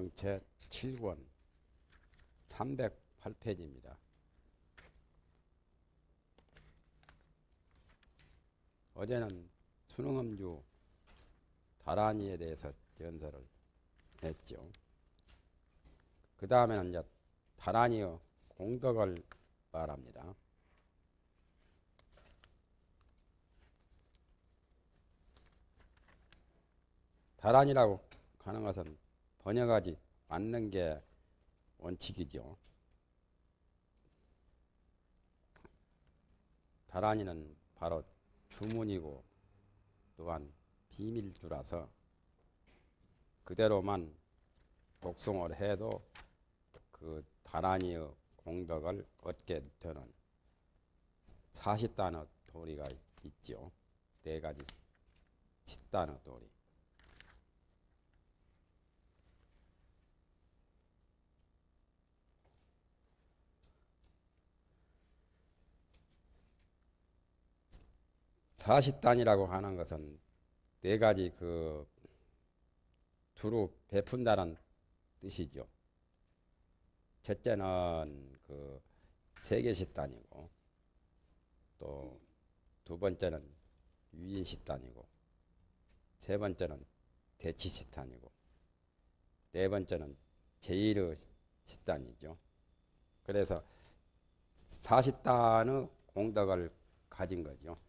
성경 제7권 308페이지입니다. 어제는 수능음주 다란이에 대해서 연설을 했죠. 그 다음에는 이제 다란이의 공덕을 말합니다. 다란이라고 하는 것은 번역하지 않는 게 원칙이죠. 다란이는 바로 주문이고 또한 비밀주라서 그대로만 독송을 해도 그 다란이의 공덕을 얻게 되는 40단어 도리가 있죠. 4가지 10단어 도리. 사십단이라고 하는 것은 4가지 그 두루 베푼다는 뜻이죠. 첫째는 그 세계식단이고, 또 두 번째는 유인식단이고, 세 번째는 대치식단이고, 네 번째는 제1의 식단이죠. 그래서 40단의 공덕을 가진 거죠.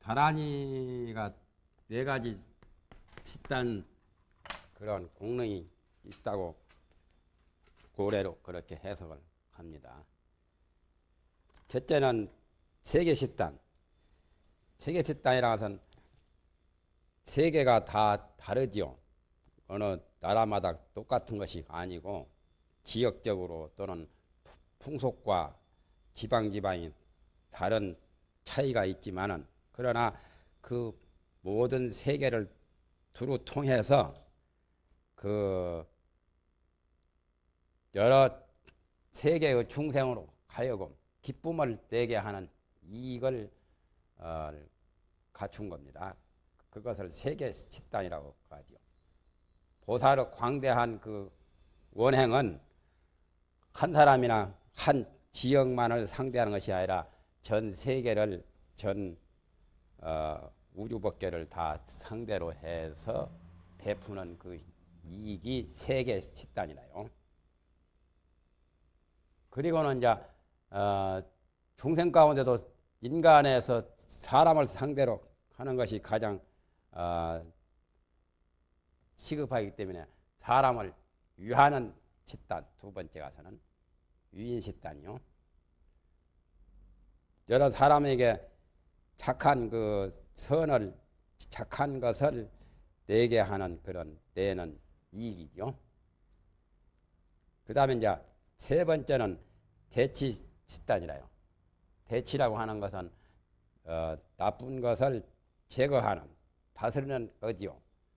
다란이가 네 가지 집단 그런 공능이 있다고 고래로 그렇게 해석을 합니다. 첫째는 세계 집단. 세계 집단이라는 것은 세계가 다 다르지요. 어느 나라마다 똑같은 것이 아니고 지역적으로 또는 풍속과 지방이 다른 차이가 있지만은 그러나 그 모든 세계를 두루 통해서 그 여러 세계의 중생으로 하여금 기쁨을 내게 하는 이익을 갖춘 겁니다. 그것을 세계 집단이라고 하죠. 보살의 광대한 그 원행은 한 사람이나 한 지역만을 상대하는 것이 아니라 전 세계를 전 우주법계를 다 상대로 해서 베푸는 그 이익이 세계 집단이라요. 그리고는 이제 중생 가운데도 인간에서 사람을 상대로 하는 것이 가장 시급하기 때문에 사람을 위하는 집단 두 번째 가서는 위인 집단이요. 여러 사람에게 착한 그 선을 착한 것을 내게 하는 그런 내는 이익이죠. 그 다음에 이제 세 번째는 대치 집단이라요. 대치라고 하는 것은 나쁜 것을 제거하는 다스리는 거지요.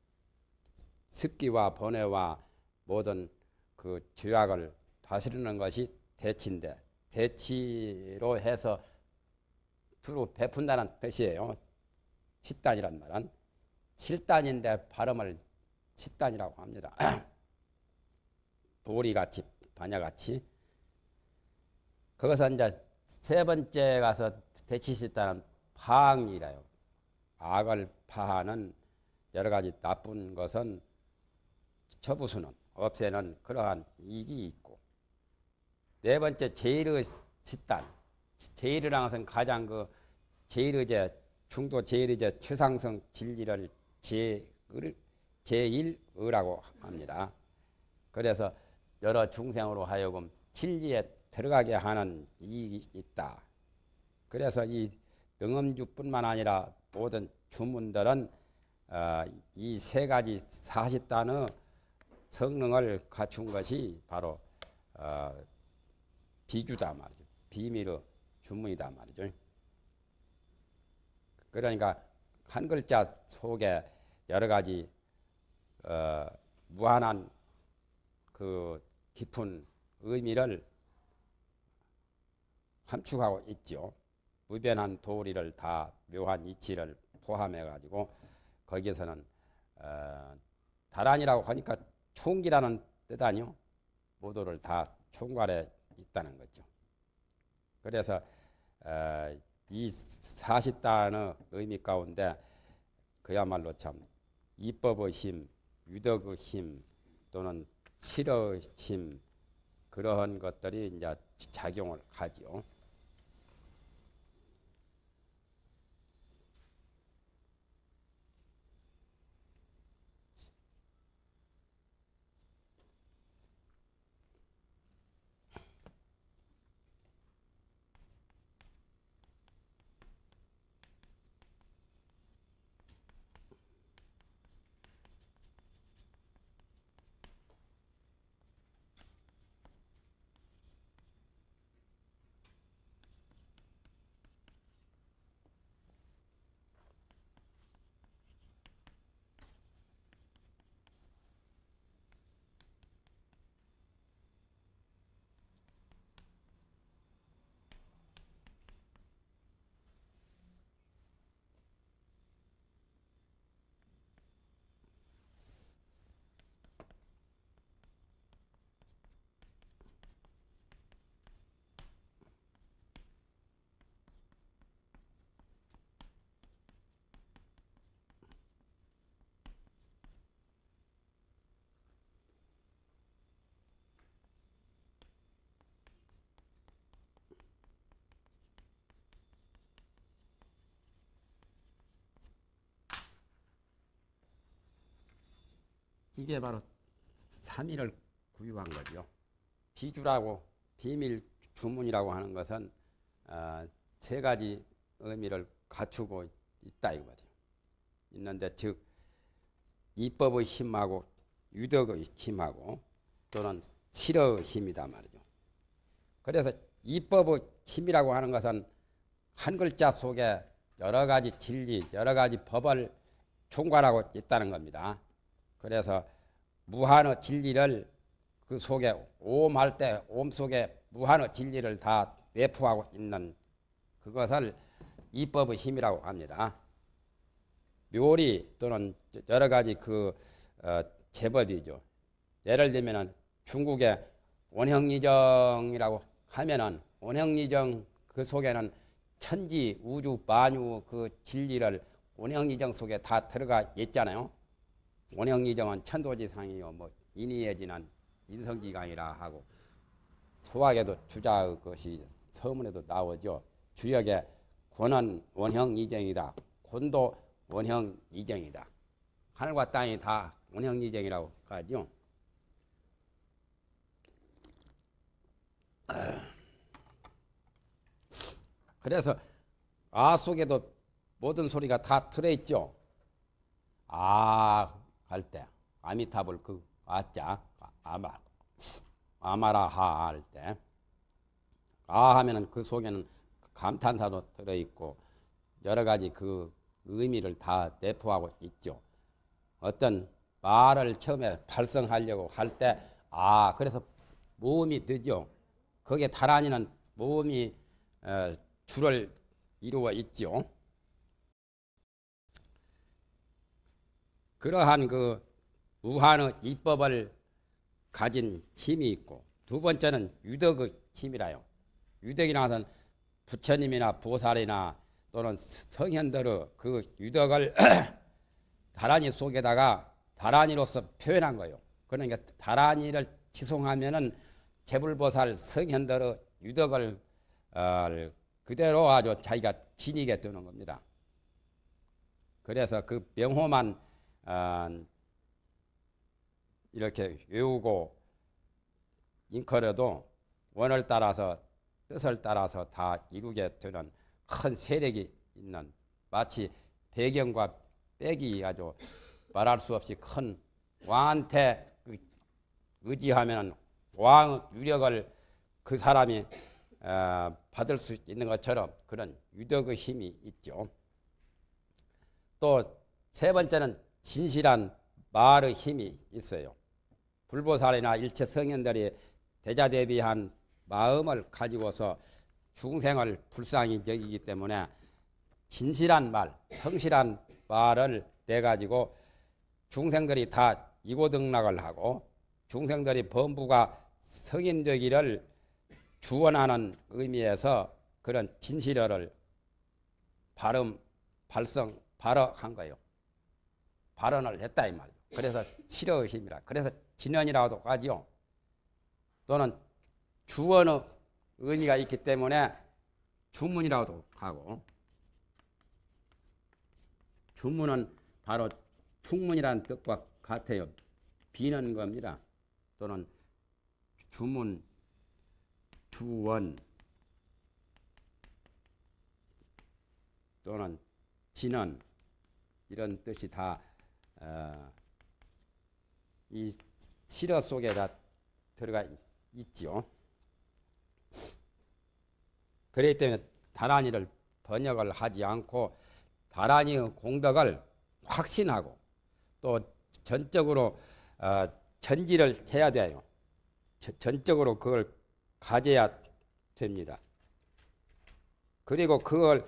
습기와 번뇌와 모든 그 죄악을 다스리는 것이 대치인데 대치로 해서 두루 베푼다는 뜻이에요. 칠단이란 말은 칠단인데 발음을 칠단이라고 합니다. 도리같이 반야같이. 거기서 이제 세 번째 가서 대치칠단은 파악이라요. 악을 파하는 여러 가지 나쁜 것은 처부수는 없애는 그러한 이익이 있고, 네 번째 제일의 집단. 제일이라는 것은 가장 그 제일의제 중도 제일의제 최상승 진리를 제일의라고 합니다. 그래서 여러 중생으로 하여금 진리에 들어가게 하는 이익이 있다. 그래서 이 능엄주뿐만 아니라 모든 주문들은 이 세 가지 40단의 성능을 갖춘 것이 바로 비주다 말이죠. 비밀의 주문이다 말이죠. 그러니까 한 글자 속에 여러 가지 무한한 그 깊은 의미를 함축하고 있죠. 무변한 도리를 다 묘한 이치를 포함해 가지고 거기에서는 다란이라고 하니까 총기라는 뜻 아니요. 모두를 다 총괄해 있다는 거죠. 그래서 이 40단의 의미 가운데 그야말로 참 이법의 힘, 유덕의 힘 또는 칠의 힘 그러한 것들이 이제 작용을 하지요. 이게 바로 삼위를 구유한 거죠. 비주라고 비밀 주문이라고 하는 것은 세 가지 의미를 갖추고 있다 이거죠. 있는데 즉 이법의 힘하고 유덕의 힘하고 또는 칠의 힘이다 말이죠. 그래서 이법의 힘이라고 하는 것은 한 글자 속에 여러 가지 진리, 여러 가지 법을 총괄하고 있다는 겁니다. 그래서 무한의 진리를 그 속에 옴할 때 옴 속에 무한의 진리를 다 내포하고 있는 그것을 이법의 힘이라고 합니다. 묘리 또는 여러 가지 그 제법이죠. 예를 들면은 중국의 원형이정이라고 하면은 원형이정 그 속에는 천지 우주 만유 그 진리를 원형이정 속에 다 들어가 있잖아요. 원형이정은 천도지상이요 뭐 인의에 지난 인성지강이라 하고 소학에도 주자의 것이 서문에도 나오죠. 주역에 권은 원형이정이다. 권도 원형이정이다. 하늘과 땅이 다 원형이정이라고 하죠. 그래서 아 속에도 모든 소리가 다 들어있죠. 아 할 때 아미타불 그 아자 아마라하 할 때 아 하면은 그 속에는 감탄사도 들어있고 여러 가지 그 의미를 다 내포하고 있죠. 어떤 말을 처음에 발성하려고 할 때 아 그래서 모음이 되죠. 거기에 다란이는 모음이 줄을 이루어 있죠. 그러한 그 무한의 이법을 가진 힘이 있고 두 번째는 유덕의 힘이라요. 유덕이라는 것은 부처님이나 보살이나 또는 성현들의 그 유덕을 다란이 속에다가 다란이로서 표현한 거예요. 그러니까 다란이를 지송하면은 제불보살 성현들의 유덕을 그대로 아주 자기가 지니게 되는 겁니다. 그래서 그 명호만 이렇게 외우고 잉커려도 원을 따라서 뜻을 따라서 다 이루게 되는 큰 세력이 있는 마치 배경과 백이 아주 말할 수 없이 큰 왕한테 의지하면 왕의 유력을 그 사람이 받을 수 있는 것처럼 그런 유덕의 힘이 있죠. 또 세 번째는 진실한 말의 힘이 있어요. 불보살이나 일체 성현들이 대자대비한 마음을 가지고서 중생을 불쌍히 여기기 때문에 진실한 말, 성실한 말을 내가지고 중생들이 다 이고등락을 하고 중생들이 범부가 성인되기를 주원하는 의미에서 그런 진실어를 발언한 거예요. 발언을 했다 이 말이에요. 그래서 칠의 힘이라. 그래서 진언이라고도 하지요. 또는 주원의 의미가 있기 때문에 주문이라고도 하고 주문은 바로 충문이라는 뜻과 같아요. 비는 겁니다. 또는 주문, 주원 또는 진언 이런 뜻이 다 이 실어 속에 다 들어가 있지요. 그렇기 때문에 다란이를 번역을 하지 않고 다란이의 공덕을 확신하고 또 전적으로 전지를 해야 돼요. 전적으로 그걸 가져야 됩니다. 그리고 그걸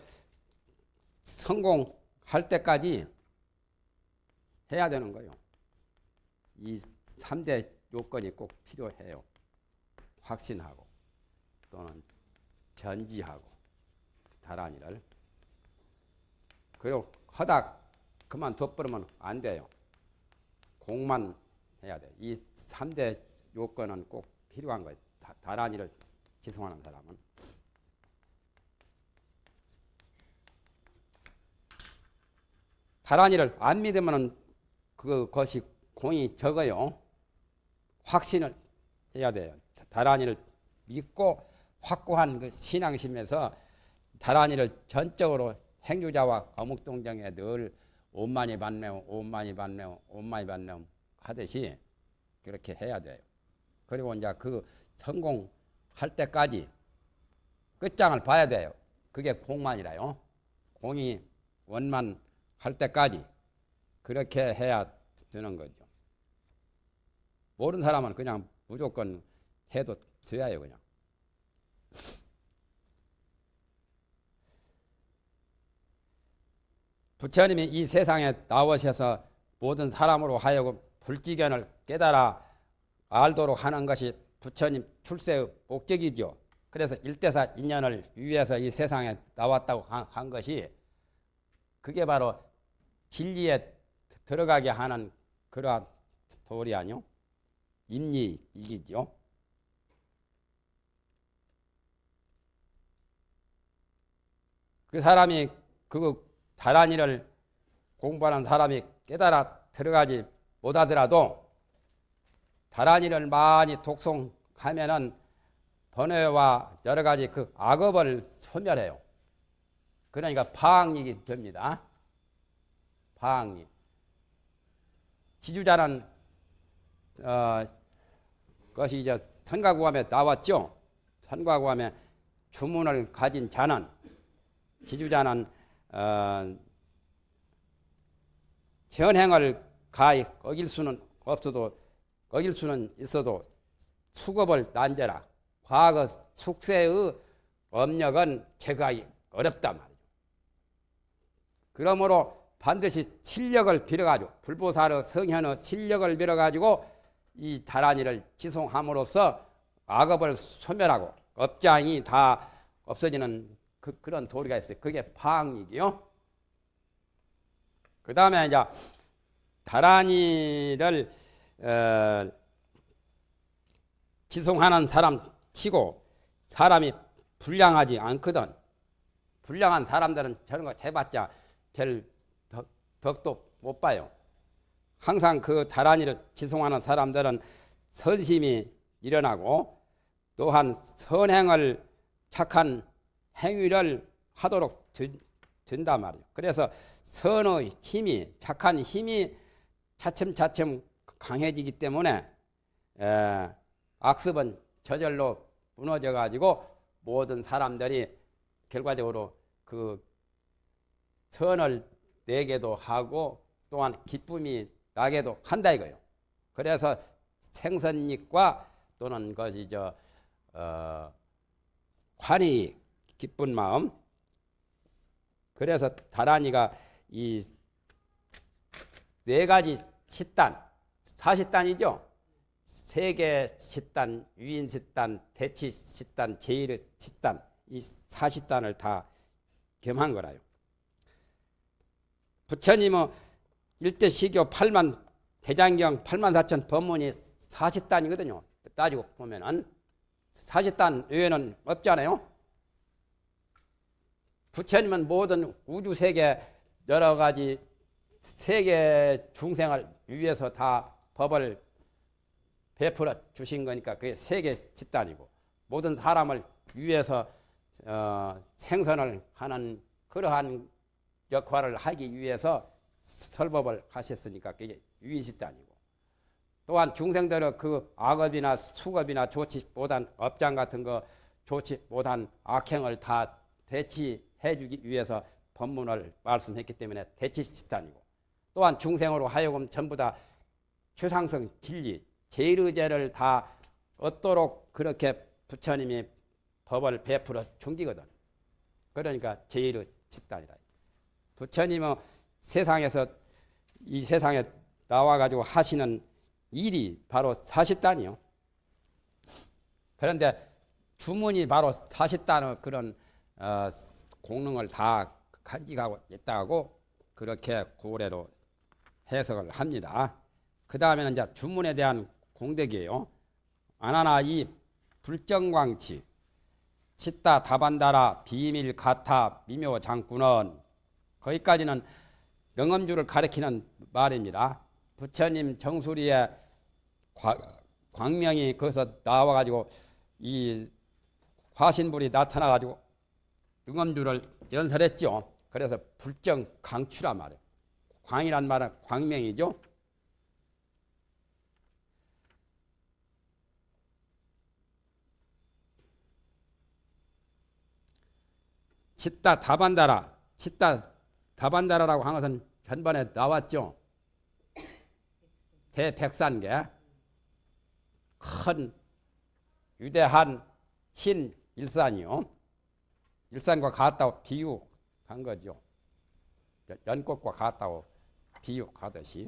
성공할 때까지 해야 되는 거예요. 이 3대 요건이 꼭 필요해요. 확신하고 또는 전지하고 다란이를. 그리고 허닥 그만둬버리면 안 돼요. 공만 해야 돼요. 이 3대 요건은 꼭 필요한 거예요. 다란이를 지송하는 사람은. 다란이를 안 믿으면 그것이 공이 적어요. 확신을 해야 돼요. 다란이를 믿고 확고한 그 신앙심에서 다란이를 전적으로 행주자와 거묵동정에 늘 온만이 반매우 온만이 반매우 온만이 반매우 하듯이 그렇게 해야 돼요. 그리고 이제 그 성공할 때까지 끝장을 봐야 돼요. 그게 공만이라요. 공이 원만할 때까지 그렇게 해야 되는 거죠. 모르는 사람은 그냥 무조건 해도 돼요. 그냥. 부처님이 이 세상에 나오셔서 모든 사람으로 하여금 불지견을 깨달아 알도록 하는 것이 부처님 출세의 목적이죠. 그래서 일대사 인연을 위해서 이 세상에 나왔다고 한 것이 그게 바로 진리에 들어가게 하는 그러한 도리 아니요? 임리이기죠. 그 사람이 그 다란이를 공부하는 사람이 깨달아 들어가지 못하더라도 다란이를 많이 독송하면은 번뇌와 여러 가지 그 악업을 소멸해요. 그러니까 파악력이 됩니다. 파악력. 지주자는 것이 이제 선가구함에 나왔죠. 선가구함에 주문을 가진 자는 지주자는 현행을 가히 어길 수는 없어도 어길 수는 있어도 수급을 난제라. 과거 숙세의 업력은 제거하기 어렵단 말이죠. 그러므로 반드시 실력을 빌어가지고 불보살의 성현의 실력을 빌어가지고 이 다란이를 지송함으로써 악업을 소멸하고 업장이 다 없어지는 그런 도리가 있어요. 그게 파악이기요. 그 다음에 이제 다란이를 지송하는 사람 치고 사람이 불량하지 않거든. 불량한 사람들은 저런 거 해봤자 별 덕도 못 봐요. 항상 그 다란이를 지송하는 사람들은 선심이 일어나고 또한 선행을 착한 행위를 하도록 된단 말이에요. 그래서 선의 힘이 착한 힘이 차츰차츰 강해지기 때문에 악습은 저절로 무너져 가지고 모든 사람들이 결과적으로 그 선을 내게도 하고 또한 기쁨이 나게도 한다 이거예요. 그래서 생선익과 또는 것이 환희 기쁜 마음. 그래서 다란이가 이 네 가지 식단, 사식단이죠. 세계 식단, 유인 식단, 대치 식단, 제일 식단, 이 사식단을 다 겸한 거라요. 부처님은 일대 시교 8만 대장경 8만 4천 법문이 사식단이거든요. 따지고 보면은 사식단 외에는 없잖아요. 부처님은 모든 우주 세계 여러 가지 세계 중생을 위해서 다 법을 베풀어 주신 거니까 그게 세계 집단이고 모든 사람을 위해서 생선을 하는 그러한 역할을 하기 위해서 설법을 하셨으니까 그게 유의집단이고 또한 중생들의 그 악업이나 수겁이나 좋지 못한 업장 같은 거 좋지 못한 악행을 다 대치해 주기 위해서 법문을 말씀했기 때문에 대치집단이고 또한 중생으로 하여금 전부 다 최상승 진리 제일의제를 다 얻도록 그렇게 부처님이 법을 베풀어 준기거든. 그러니까 제일의 집단이라. 부처님은 세상에서 이 세상에 나와가지고 하시는 일이 바로 사식단이요. 그런데 주문이 바로 사식단의 그런 공능을 다 간직하고 있다고 그렇게 고래로 해석을 합니다. 그 다음에는 이제 주문에 대한 공덕이에요. 아나나 이 불정광치 치따 다반다라 비밀 가타 미묘 장구는 거기까지는 영엄주를 가리키는 말입니다. 부처님 정수리에 광명이 거기서 나와가지고 이 화신불이 나타나가지고 능엄주를 연설했죠. 그래서 불정 강추란 말이에요. 광이란 말은 광명이죠. 치따 다반다라, 치따 다반다라라고 한 것은 전번에 나왔죠. 대백산계, 큰 위대한 흰 일산이요. 일산과 같다고 비유한 거죠. 연꽃과 같다고 비유하듯이.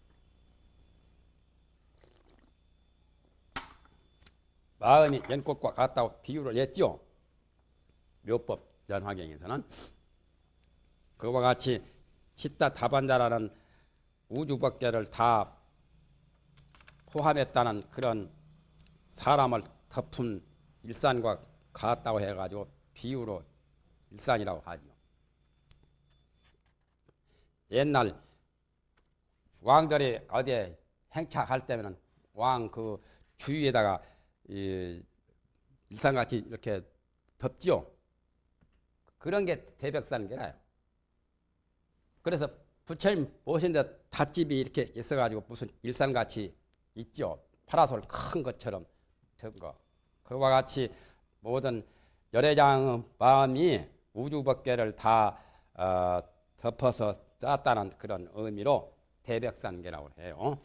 마음이 연꽃과 같다고 비유를 했죠. 묘법 연화경에서는. 그와 같이 치따 다반다라는 우주법계를 다 포함했다는 그런 사람을 덮은 일산과 같다고 해가지고 비유로 일산이라고 하죠. 옛날 왕들이 어디에 행차할 때면 왕 그 주위에다가 일산같이 이렇게 덮지요. 그런 게 대백산계라요. 그래서 부처님 모신데 닷집이 이렇게 있어가지고 무슨 일산같이 있죠. 파라솔 큰 것처럼 된 거. 그와 같이 모든 열애장의 마음이 우주법계를 다 덮어서 짰다는 그런 의미로 대백산계라고 해요.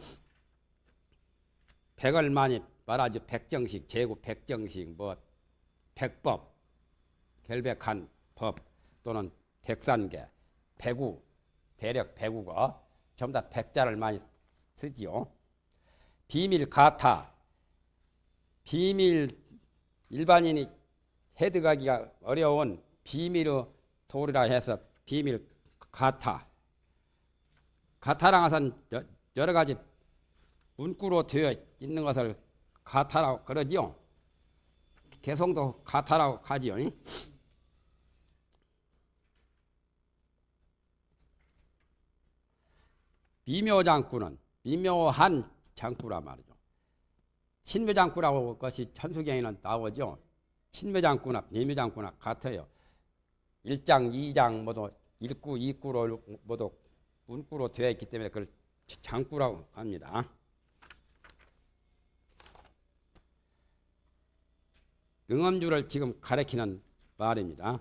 백을 많이 말하죠. 백정식, 제구 백정식, 뭐 백법, 결백한 법 또는 백산계, 백우, 대력 백우가 전부 다 백자를 많이 쓰지요. 비밀 가타, 비밀 일반인이 해득하기가 어려운 비밀의 도리라 해서 비밀 가타. 가타랑 것은 여러 가지 문구로 되어 있는 것을 가타라고 그러지요. 개성도 가타라고 하지요. 미묘장구는 미묘한 장구란 말이죠. 신묘장구라고 것이 천수경에는 나오죠. 신묘장구나 미묘장구나 같아요. 1장, 2장 모두 1구, 2구로 모두 문구로 되어 있기 때문에 그걸 장구라고 합니다. 능엄주를 지금 가리키는 말입니다.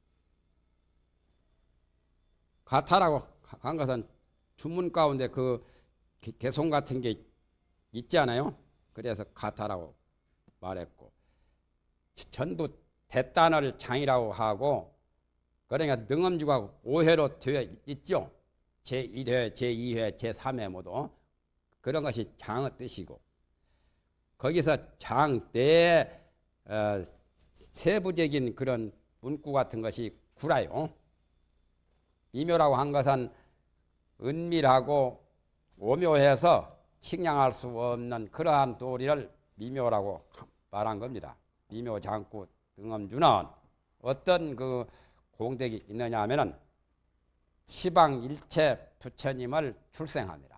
가타라고 한 것은 주문 가운데 그 개송 같은 게 있지 않아요? 그래서 가타라고 말했고, 전부 대단을 장이라고 하고, 그러니까 능엄주가 5회로 되어 있죠. 제1회, 제2회, 제3회 모두 그런 것이 장의 뜻이고, 거기서 장 내 세부적인 그런 문구 같은 것이 구라요. 미묘라고 한 것은 은밀하고 오묘해서 측량할 수 없는 그러한 도리를 미묘라고 말한 겁니다. 미묘장구 능엄주는 어떤 그 공덕이 있느냐 하면은 시방일체 부처님을 출생합니다.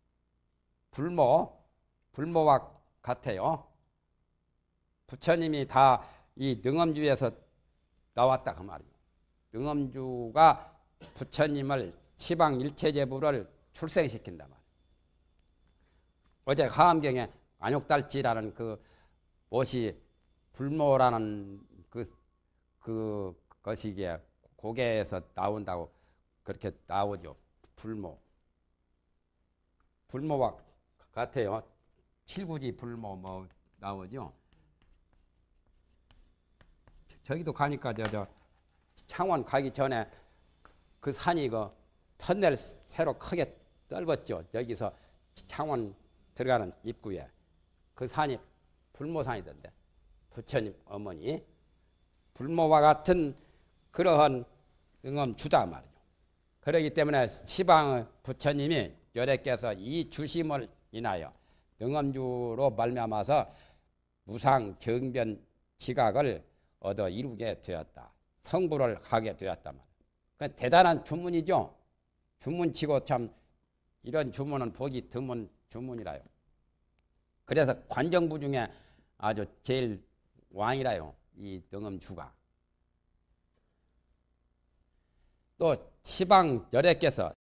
불모와 같아요. 부처님이 다 이 능엄주에서 나왔다 그 말이에요. 능엄주가 부처님을 시방일체제부를 출생시킨다 말이에요. 어제 하암경에 안욕달지라는 그 못이 불모라는 그 것이기에 고개에서 나온다고 그렇게 나오죠. 불모와 같아요. 칠구지 불모 뭐 나오죠. 저기도 가니까 저 창원 가기 전에 그 산이 그 터널 새로 크게 넓었죠. 여기서 창원 들어가는 입구에 그 산이 불모산이던데 부처님 어머니 불모와 같은 그러한 능엄주다 말이죠. 그렇기 때문에 시방의 부처님이 열애께서 이 주심을 인하여 능엄주로 말미암아서 무상 정변 지각을 얻어 이루게 되었다. 성불을 하게 되었다 말이에요. 그러니까 대단한 주문이죠. 주문치고 참 이런 주문은 보기 드문 주문이라요. 그래서 관정부 중에 아주 제일 왕이라요. 이 능엄주가. 또 시방 열애께서